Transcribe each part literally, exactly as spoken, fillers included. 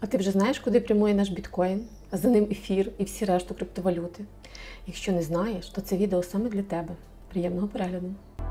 А ти вже знаєш, куди прямує наш біткоін, а за ним ефір і всі решту криптовалюти? Якщо не знаєш, то це відео саме для тебе. Приємного перегляду!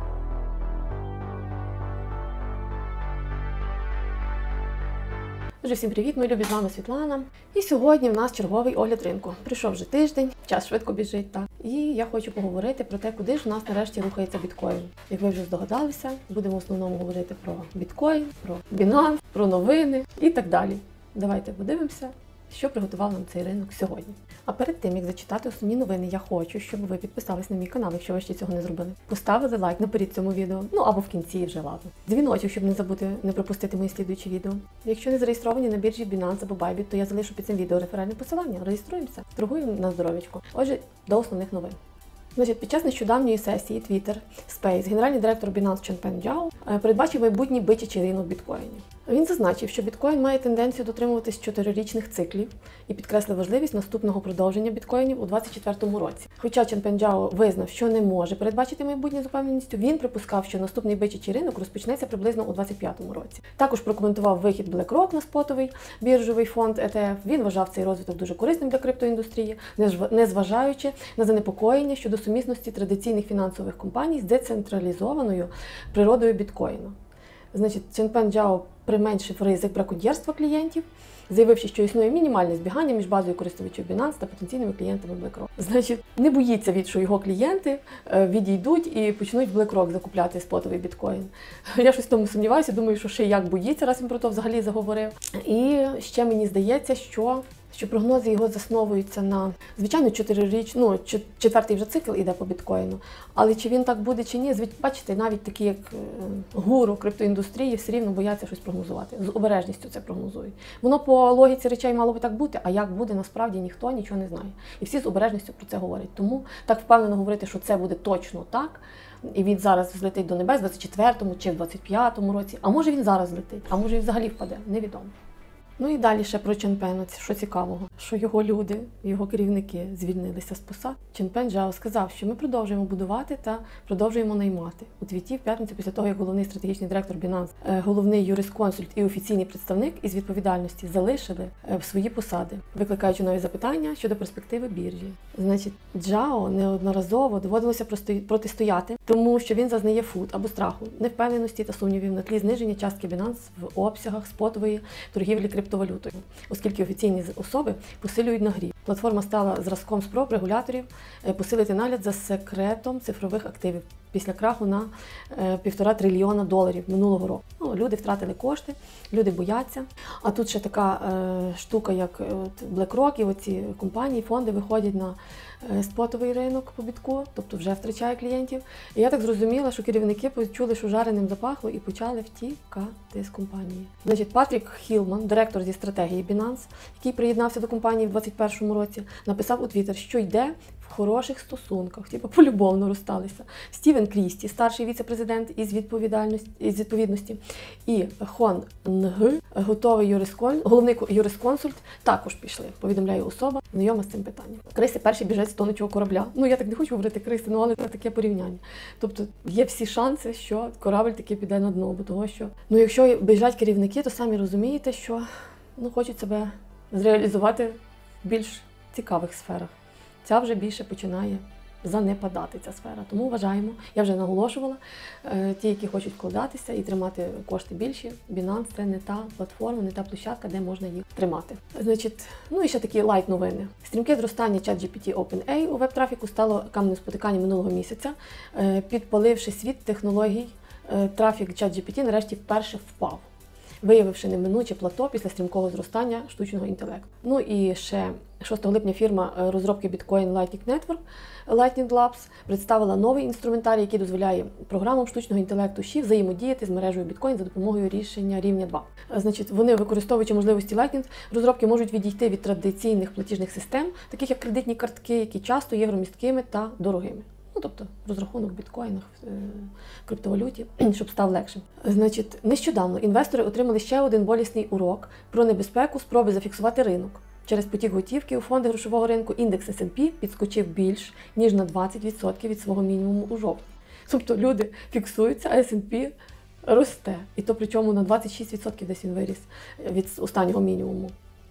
Отже, всім привіт, мої любі, з вами Світлана. І сьогодні в нас черговий огляд ринку. Прийшов вже тиждень, час швидко біжить, так. І я хочу поговорити про те, куди ж у нас нарешті рухається біткоін. Як ви вже здогадалися, будемо в основному говорити про біткоін, про Binance, про новини і так далі. Давайте подивимося, що приготував нам цей ринок сьогодні. А перед тим, як зачитати основні новини, я хочу, щоб ви підписались на мій канал, якщо ви ще цього не зробили. Поставили лайк наперед цьому відео, ну або в кінці вже, ладно. Дзвіночок, щоб не забути, не пропустити мої слідуючі відео. Якщо не зареєстровані на біржі Binance або Bybit, то я залишу під цим відео реферальне посилання. Реєструємося, торгуємо на здоров'ячку. Отже, до основних новин. Значить, під час нещодавньої сесії Twitter Space генеральний директор Binance Ченпен Джао передбачив майбутній бичачий ринок біткоїнів. Він зазначив, що біткоін має тенденцію дотримуватись чотирирічних циклів і підкреслив важливість наступного продовження біткоїнів у двадцять четвертому році. Хоча Ченпен Джао визнав, що не може передбачити майбутнє з упевненістю, він припускав, що наступний бичачий ринок розпочнеться приблизно у двадцять п'ятому році. Також прокоментував вихід BlackRock на спотовий біржовий фонд і ті еф. Він вважав цей розвиток дуже корисним для криптоіндустрії, незважаючи на занепокоєння щодо сумісності традиційних фінансових компаній з децентралізованою природою біткоїну. Значить, Ченпен Джао применшив ризик браконьєрства клієнтів, заявивши, що існує мінімальне збігання між базою користувачів Binance та потенційними клієнтами BlackRock. Значить, не боїться від, що його клієнти відійдуть і почнуть в BlackRock закупляти спотовий біткоін. Я щось в тому сумніваюся, думаю, що ще як боїться, раз він про то взагалі заговорив. І ще мені здається, що що прогнози його засновуються на, звичайно, чотириріч, ну, четвертий вже цикл іде по біткоїну. Але чи він так буде, чи ні, бачите, навіть такі, як гуру криптоіндустрії, все рівно бояться щось прогнозувати. З обережністю це прогнозують. Воно по логіці речей мало би так бути, а як буде, насправді ніхто нічого не знає. І всі з обережністю про це говорять. Тому так впевнено говорити, що це буде точно так, і він зараз злетить до небес в двадцять четвертому чи в двадцять п'ятому році, а може він зараз злетить, а може він взагалі впаде, невідомо. Ну і далі ще про Ченпена, що цікавого, що його люди, його керівники звільнилися з посад. Ченпен Джао сказав, що ми продовжуємо будувати та продовжуємо наймати. У твіті в п'ятницю, після того, як головний стратегічний директор Binance, головний юрисконсульт і офіційний представник із відповідальності залишили свої посади, викликаючи нові запитання щодо перспективи біржі. Значить, Джао неодноразово доводилося протистояти, тому що він зазнає фут або страху, невпевненості та сумнівів на тлі зниження частки Binance в обсягах спотової торгівлі криптовалютою, оскільки офіційні особи посилюють нагрів. Платформа стала зразком спроб регуляторів посилити нагляд за секретом цифрових активів після краху на півтора трильйона доларів минулого року. Ну, люди втратили кошти, люди бояться. А тут ще така е, штука, як от BlackRock і оці компанії, фонди виходять на е, спотовий ринок по бітку, тобто вже втрачає клієнтів. І я так зрозуміла, що керівники почули, що жареним запахло і почали втікати з компанії. Значить, Патрік Хілман, директор зі стратегії Binance, який приєднався до компанії в двадцять першому році, написав у Twitter, що йде в хороших стосунках, типу полюбовно розсталися. Стівен Крісті, старший віце-президент із відповідальності, із відповідності, і Хон Нг, готовий юрисконсульт, головний юрисконсульт, також пішли, повідомляє особа, знайома з цим питанням. Криси перший біжать з тонучого корабля. Ну, я так не хочу говорити криси, ну, але це таке порівняння. Тобто, є всі шанси, що корабль таки піде на дно, бо того, що, ну, якщо біжать керівники, то самі розумієте, що, ну, хочуть себе зреалізувати в більш цікавих сферах. Ця вже більше починає занепадати, ця сфера. Тому вважаємо, я вже наголошувала, ті, які хочуть вкладатися і тримати кошти більші, Binance – це не та платформа, не та площадка, де можна їх тримати. Значить, ну і ще такі лайт-новини. Стрімке зростання ChatGPT OpenAI у веб-трафіку стало каменем спотикання минулого місяця. Підпаливши світ технологій, трафік ChatGPT нарешті вперше впав, виявивши неминуче плато після стрімкого зростання штучного інтелекту. Ну і ще шостого липня фірма розробки Bitcoin Lightning Network Lightning Labs представила новий інструментарій, який дозволяє програмам штучного інтелекту ШІ взаємодіяти з мережею Bitcoin за допомогою рішення рівня два. Значить, вони, використовуючи можливості Lightning, розробки можуть відійти від традиційних платіжних систем, таких як кредитні картки, які часто є громісткими та дорогими. Ну, тобто, розрахунок в біткоїнах, в криптовалюті, щоб став легшим. Значить, нещодавно інвестори отримали ще один болісний урок про небезпеку спроби зафіксувати ринок. Через потік готівки у фонди грошового ринку індекс ес енд пі підскочив більш, ніж на двадцять відсотків від свого мінімуму у жовтні. Тобто люди фіксуються, а ес енд пі росте. І то причому на двадцять шість відсотків десь він виріс від останнього мінімуму.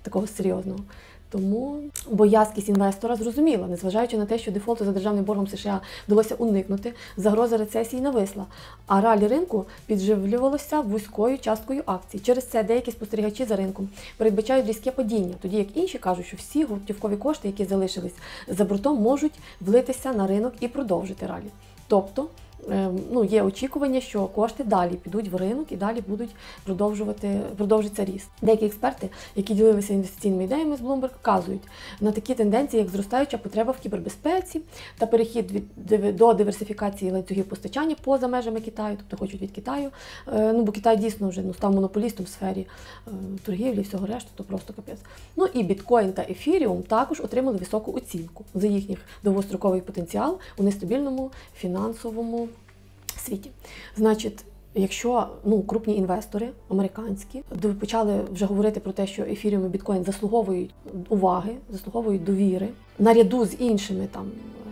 такого серйозного. Тому боязкість інвестора зрозуміла, незважаючи на те, що дефолту за державним боргом США вдалося уникнути, загроза рецесії нависла, а ралі ринку підживлювалося вузькою часткою акцій. Через це деякі спостерігачі за ринком передбачають різке падіння, тоді як інші кажуть, що всі готівкові кошти, які залишились за бортом, можуть влитися на ринок і продовжити ралі. Тобто, ну, є очікування, що кошти далі підуть в ринок і далі будуть продовжувати, продовжиться ріст. Деякі експерти, які ділилися інвестиційними ідеями з Bloomberg, вказують на такі тенденції, як зростаюча потреба в кібербезпеці та перехід від, до диверсифікації ланцюгів постачання поза межами Китаю, тобто хочуть від Китаю. Ну, бо Китай дійсно вже ну, став монополістом в сфері торгівлі і всього решту, то просто капець. Ну і біткоін та ефіріум також отримали високу оцінку за їхній довгостроковий потенціал у нестабільному фінансовому світі. Значить, якщо ну, крупні інвестори, американські, почали вже говорити про те, що ефіріум і біткоін заслуговують уваги, заслуговують довіри, наряду з іншими там,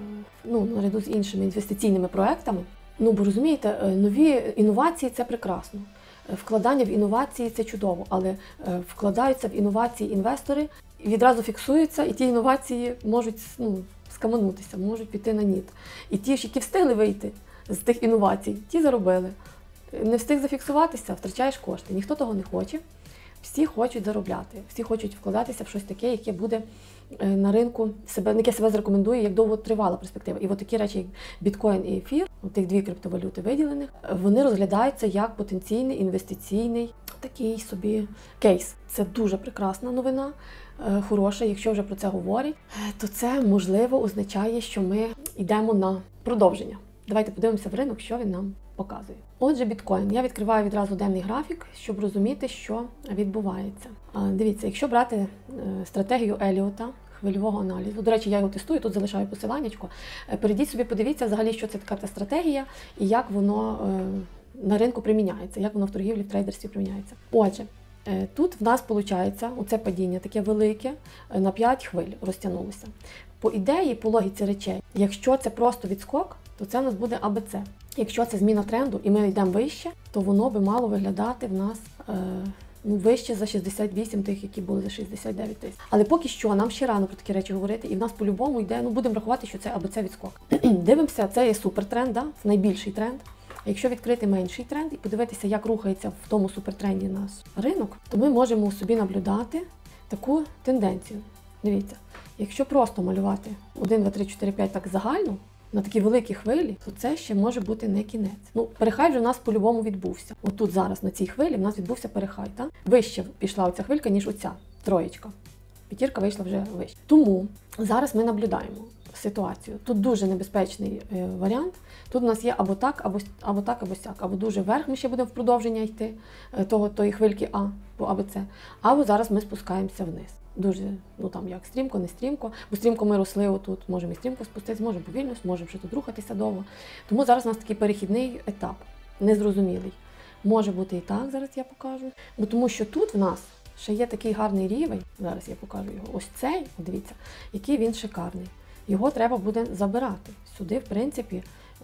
ну, наряду з іншими інвестиційними проектами, ну, бо розумієте, нові інновації – це прекрасно. Вкладання в інновації – це чудово, але вкладаються в інновації інвестори, відразу фіксуються, і ті інновації можуть ну, скаманутися, можуть піти на ніт. І ті, які встигли вийти з тих інновацій, ті заробили. Не встиг зафіксуватися, втрачаєш кошти. Ніхто того не хоче. Всі хочуть заробляти, всі хочуть вкладатися в щось таке, яке буде на ринку, себе, яке себе зарекомендує як довготривала перспектива. І от такі речі, як біткоін і ефір, тих дві криптовалюти виділених, вони розглядаються як потенційний інвестиційний такий собі кейс. Це дуже прекрасна новина, хороша. Якщо вже про це говорять, то це, можливо, означає, що ми йдемо на продовження. Давайте подивимося в ринок, що він нам показує. Отже, біткоін. Я відкриваю відразу денний графік, щоб розуміти, що відбувається. Дивіться, якщо брати стратегію Еліота, хвильового аналізу, до речі, я його тестую, тут залишаю посиланнячко, перейдіть собі, подивіться взагалі, що це така та стратегія і як воно на ринку приміняється, як воно в торгівлі, в трейдерстві приміняється. Отже, тут в нас виходить оце падіння таке велике, на п'ять хвиль розтягнулося. По ідеї, по логіці речей, якщо це просто відскок, то це в нас буде А Б С. Якщо це зміна тренду і ми йдемо вище, то воно би мало виглядати в нас е, ну, вище за шістдесят вісім тих, які були за шістдесят дев'ять тисяч. Але поки що нам ще рано про такі речі говорити, і в нас по-любому йде, ну будемо рахувати, що це А Б С відскок. Дивимося, це є супертренд, да? Найбільший тренд. А якщо відкрити менший тренд і подивитися, як рухається в тому супертренді наш ринок, то ми можемо собі наблюдати таку тенденцію. Дивіться, якщо просто малювати один, два, три, чотири, п'ять так загально, на такі великі хвилі, то це ще може бути не кінець. Ну, перехай вже в нас по-любому відбувся. От тут зараз на цій хвилі в нас відбувся перехай. Так? Вище пішла оця хвилька, ніж оця троєчка. П'ятірка вийшла вже вище. Тому зараз ми наблюдаємо ситуацію. Тут дуже небезпечний е, варіант. Тут у нас є або так, або, або так, або сяк. Або дуже вверх ми ще будемо в продовження йти е, того, тої хвильки А по А Б С. Або зараз ми спускаємося вниз. Дуже, ну там як стрімко, не стрімко. Бо стрімко ми росли отут, можемо і стрімко спуститися, можемо повільно, можемо ще тут рухатися довго. Тому зараз у нас такий перехідний етап, незрозумілий. Може бути і так, зараз я покажу. Бо тому що тут в нас ще є такий гарний рівень, зараз я покажу його, ось цей, дивіться, який він шикарний. Його треба буде забирати. Сюди, в принципі,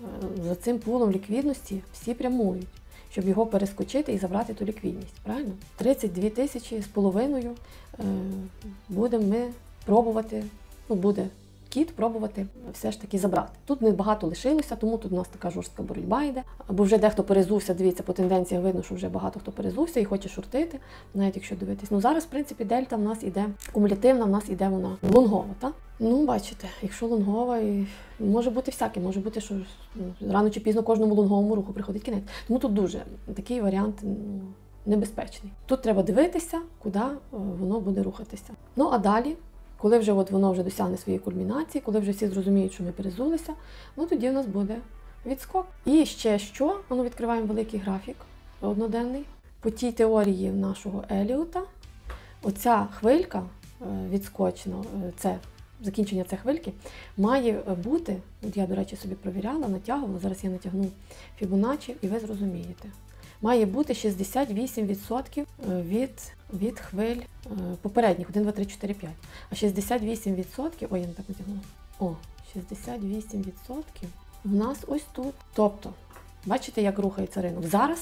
за цим пулом ліквідності всі прямують, щоб його перескочити і забрати ту ліквідність, правильно? тридцять дві тисячі з половиною е, будемо ми пробувати, ну буде кіт пробувати все ж таки забрати. Тут небагато лишилося, тому тут у нас така жорстка боротьба йде. Бо вже дехто перезувся, дивіться, по тенденціях видно, що вже багато хто перезувся і хоче шортити, навіть якщо дивитись. Ну зараз, в принципі, дельта в нас іде кумулятивна, в нас іде вона лонгова, так? Ну, бачите, якщо лонгова, і може бути всяке, може бути, що ну, рано чи пізно кожному лонговому руху приходить кінець. Тому тут дуже такий варіант ну, небезпечний. Тут треба дивитися, куди воно буде рухатися. Ну, а далі, коли вже от воно вже досягне своєї кульмінації, коли вже всі зрозуміють, що ми перезулися, ну тоді в нас буде відскок. І ще що, ну, відкриваємо великий графік одноденний. По тій теорії нашого Еліота, оця хвилька відскочена, це закінчення цієї хвильки, має бути, от я, до речі, собі провіряла, натягувала, зараз я натягну Фібоначчі, і ви зрозумієте. Має бути шістдесят вісім відсотків від, від хвиль попередніх, один, два, три, чотири, п'ять. А шістдесят вісім відсотків, ой, я не так натягнула, о, шістдесят вісім відсотків в нас ось тут. Тобто, бачите, як рухається ринок. Зараз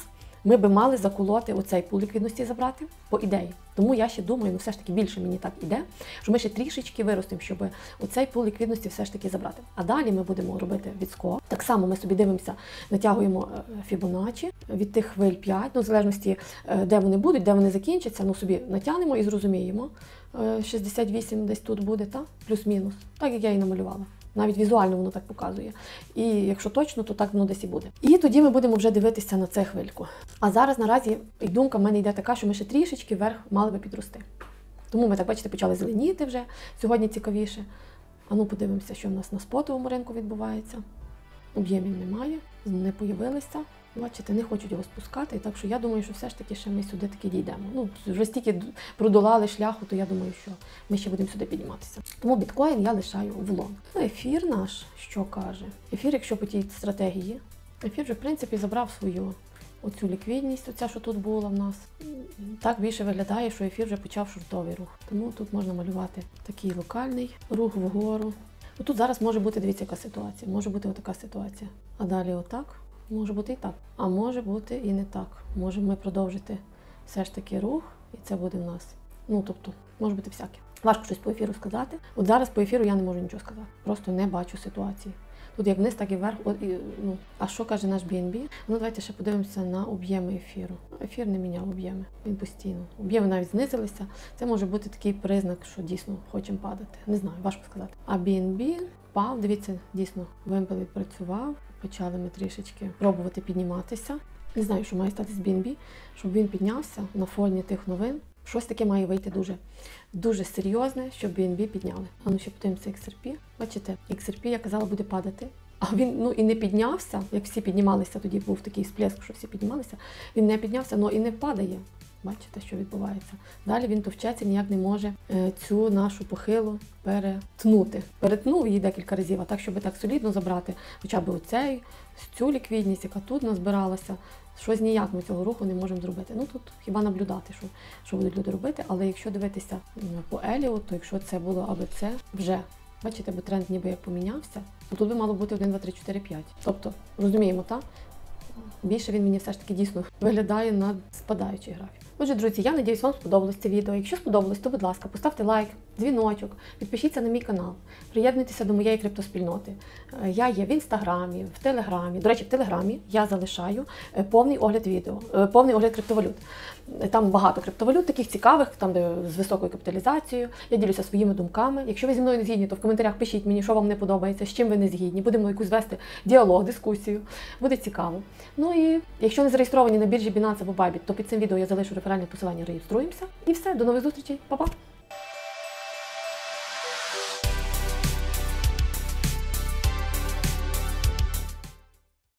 ми би мали заколоти оцей пул ліквідності забрати, по ідеї. Тому я ще думаю, ну все ж таки більше мені так іде, що ми ще трішечки виростемо, щоб оцей пул ліквідності все ж таки забрати. А далі ми будемо робити відскок. Так само ми собі дивимося, натягуємо Фібоначчі від тих хвиль п'ять, ну в залежності, де вони будуть, де вони закінчаться, ну собі натягнемо і зрозуміємо. шістдесят вісім десь тут буде, та? Плюс-мінус, так як я і намалювала. Навіть візуально воно так показує. І якщо точно, то так воно десь і буде. І тоді ми будемо вже дивитися на це хвильку. А зараз наразі і думка в мене йде така, що ми ще трішечки вверх мали би підрости. Тому ми, так бачите, почали зеленіти вже, сьогодні цікавіше. А ну подивимося, що в нас на спотовому ринку відбувається. Об'ємів немає, не появилися. Бачите, не хочуть його спускати, так що я думаю, що все ж таки ще ми сюди таки дійдемо. Ну, вже стільки продолали шляху, то я думаю, що ми ще будемо сюди підніматися. Тому біткоін я лишаю в лонг. Ну, ефір наш, що каже? Ефір, якщо по тій стратегії, ефір вже, в принципі, забрав свою оцю ліквідність, оця, що тут була в нас. Так більше виглядає, що ефір вже почав шортовий рух. Тому тут можна малювати такий локальний рух вгору. Тут зараз може бути, дивіться, яка ситуація. Може бути отака ситуація. А далі отак. Може бути і так. А може бути і не так. Можемо ми продовжити все ж таки рух, і це буде в нас. Ну, тобто, може бути всяке. Важко щось по ефіру сказати. От зараз по ефіру я не можу нічого сказати. Просто не бачу ситуації. Тут як вниз, так і вверх. От, і, ну. А що каже наш бі ен бі? Ну, давайте ще подивимося на об'єми ефіру. Ефір не міняв об'єми. Він постійно. Об'єми навіть знизилися. Це може бути такий признак, що дійсно хочемо падати. Не знаю, важко сказати. А бі ен бі впав. Дивіться, дійсно, вимпел відпрацював. Почали ми трішечки пробувати підніматися. Не знаю, що має стати з бі ен бі, щоб він піднявся на фоні тих новин. Щось таке має вийти дуже, дуже серйозне, щоб бі ен бі підняли. А ну ще подивимося ікс ар пі. Бачите, ікс ар пі, я казала, буде падати. А він, ну, і не піднявся, як всі піднімалися, тоді був такий сплеск, що всі піднімалися. Він не піднявся, але і не падає. Бачите, що відбувається. Далі він товчеться, ніяк не може е, цю нашу похилу перетнути. Перетнув її декілька разів, а так, щоб так солідно забрати хоча б оцей, цю ліквідність, яка тут назбиралася, щось ніяк ми цього руху не можемо зробити. Ну тут хіба наблюдати, що, що будуть люди робити, але якщо дивитися по Еліо, то якщо це було або це вже, бачите, бо тренд ніби як помінявся, то тут би мало бути один, два, три, чотири, п'ять. Тобто, розуміємо, так? Більше він мені все ж таки дійсно виглядає на спадаючий графік. Отже, друзі, я надіюсь, вам сподобалось це відео. Якщо сподобалось, то, будь ласка, поставте лайк, дзвіночок, підпишіться на мій канал, приєднуйтеся до моєї криптоспільноти. Я є в Інстаграмі, в Телеграмі. До речі, в Телеграмі я залишаю повний огляд відео, повний огляд криптовалют. Там багато криптовалют, таких цікавих, там де з високою капіталізацією. Я ділюся своїми думками. Якщо ви зі мною не згідні, то в коментарях пишіть мені, що вам не подобається, з чим ви не згідні. Будемо якусь вести діалог, дискусію. Буде цікаво. Ну і якщо не зареєстровані на біржі Binance або Bybit, то під цим відео я залишу реферальне посилання, реєструємося. І все, до нових зустрічей. Па-па!